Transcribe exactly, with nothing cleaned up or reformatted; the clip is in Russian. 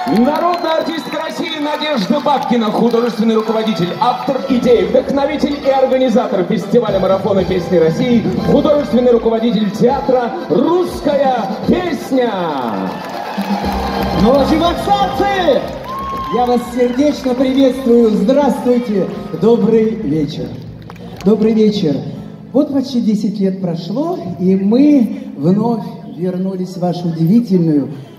Народная артистка России Надежда Бабкина, художественный руководитель, автор идей, вдохновитель и организатор фестиваля марафона песни России, художественный руководитель театра «Русская песня». Новочебоксарцы! Я вас сердечно приветствую. Здравствуйте. Добрый вечер. Добрый вечер. Вот почти десять лет прошло, и мы вновь вернулись в вашу удивительную,